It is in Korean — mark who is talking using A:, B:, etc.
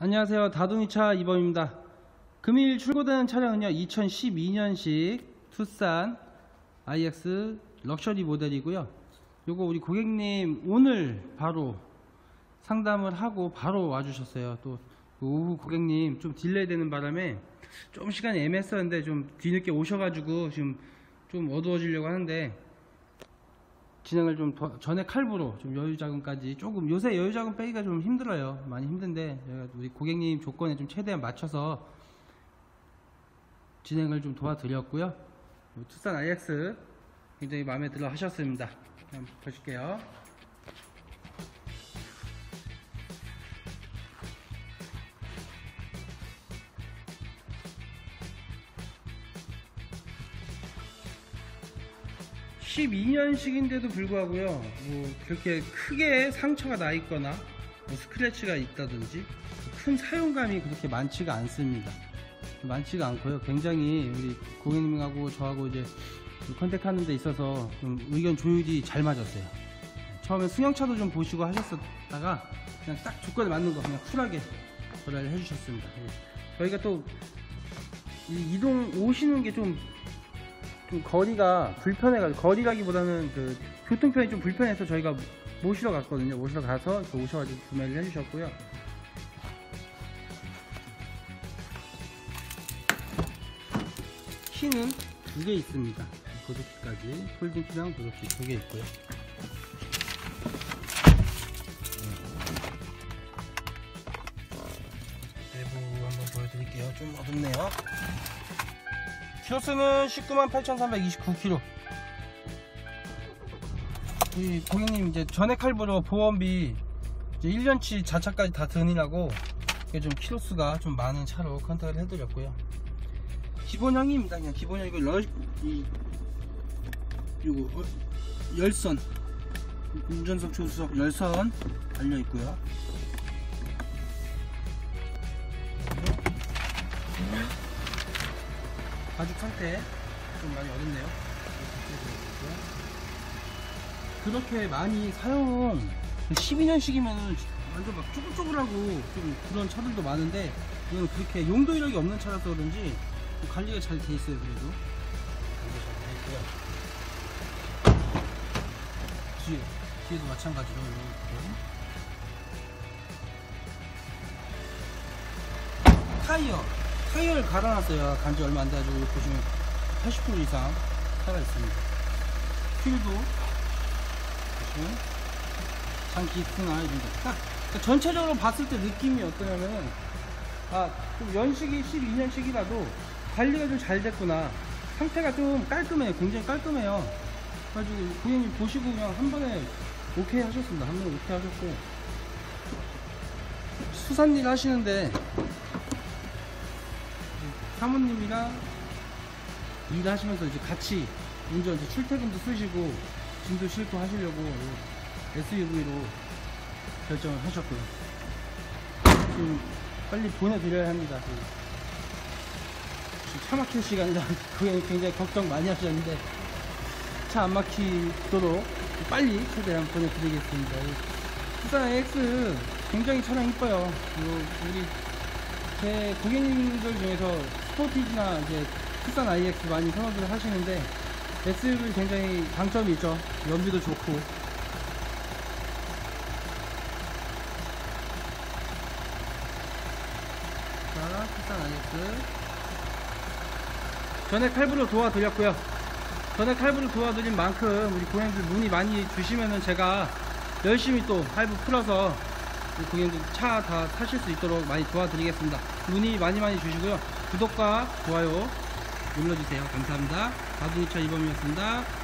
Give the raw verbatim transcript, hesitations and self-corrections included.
A: 안녕하세요. 다둥이차 이범입니다. 금일 출고되는 차량은요 이천십이 년식 투싼 아이엑스 럭셔리 모델이고요. 요거 우리 고객님 오늘 바로 상담을 하고 바로 와주셨어요. 또 오후 고객님 좀 딜레이 되는 바람에 좀 시간이 애매했었는데 좀 뒤늦게 오셔가지고 지금 좀 어두워지려고 하는데 진행을 좀 더, 전액 할부로 좀 여유자금까지 조금 요새 여유자금 빼기가 좀 힘들어요. 많이 힘든데 제가 우리 고객님 조건에 좀 최대한 맞춰서 진행을 좀 도와드렸고요. 투싼 아이엑스 굉장히 마음에 들어 하셨습니다. 한번 보실게요. 십이 년식인데도 불구하고요 뭐 그렇게 크게 상처가 나 있거나 뭐 스크래치가 있다든지 큰 사용감이 그렇게 많지가 않습니다. 많지가 않고요. 굉장히 우리 고객님하고 저하고 이제 컨택 하는 데 있어서 좀 의견 조율이 잘 맞았어요. 처음에 승용차도 좀 보시고 하셨다가 그냥 딱 조건에 맞는 거 그냥 쿨하게 전화를 해주셨습니다. 저희가 또 이 이동 오시는 게좀 좀 거리가 불편해가지고, 거리라기보다는 그 교통편이 좀 불편해서 저희가 모시러 갔거든요. 모시러 가서 오셔가지고 구매를 해주셨고요. 키는 두 개 있습니다. 보조키까지 폴딩키랑 보조키 두 개 있고요. 내부 한번 보여드릴게요. 좀 어둡네요. 키로수는 십구만 팔천삼백이십구 킬로미터. 우리 고객님 이제 전액 할부로 보험비 이제 일 년치 자차까지 다 드니라고 이게 좀 키로수가 좀 많은 차로 컨택을 해드렸고요. 기본형입니다. 그냥 기본형이고 러, 이, 요거 어, 열선 운전석 조수석 열선 달려있고요. 가죽 상태 좀 많이 어렵네요. 그렇게 많이 사용 십이 년식이면 완전 막 쪼글쪼글하고 좀 그런 차들도 많은데 이건 그렇게 용도 이력이 없는 차라서 그런지 관리가 잘 돼 있어요. 그래도 관리가 잘 돼 있고요. 뒤에 뒤에도 마찬가지로 이렇게 타이어 타이어를 갈아놨어요. 간지 얼마 안 돼가지고 보시면 팔십 퍼센트 이상 살아있습니다. 휠도 보시면 장기 스나 이런 거 딱 그러니까 전체적으로 봤을 때 느낌이 어떠냐면 아, 좀 연식이 십이 년식이라도 관리가 좀 잘 됐구나. 상태가 좀 깔끔해요. 굉장히 깔끔해요. 그래가지고 고객님 보시고 그냥 한 번에 오케이 하셨습니다. 한 번에 오케이 하셨고 수산일 하시는데 사모님이랑 일하시면서 이제 같이 운전, 이제 출퇴근도 쓰시고 짐도 싣고 하시려고 에스유브이로 결정을 하셨고요. 지금 빨리 보내드려야 합니다. 지금 차 막힐 시간이라 그게 굉장히 걱정 많이 하셨는데 차 안 막히도록 빨리 최대한 보내드리겠습니다. 투싼 아이엑스 굉장히 차량 이뻐요. 우리 제 고객님들 중에서 스포티지나 이제 투싼 아이엑스 많이 선호를 하시는데 에스유브이 굉장히 장점이 있죠. 연비도 좋고. 자, 투싼 아이엑스 전액 할부로 도와드렸고요. 전액 할부로 도와드린 만큼 우리 고객님들 문의 많이 주시면은 제가 열심히 또 할부 풀어서 고객님들 차 다 사실 수 있도록 많이 도와드리겠습니다. 문의 많이 많이 주시고요. 구독과 좋아요 눌러주세요. 감사합니다. 다둥이차 이범이었습니다.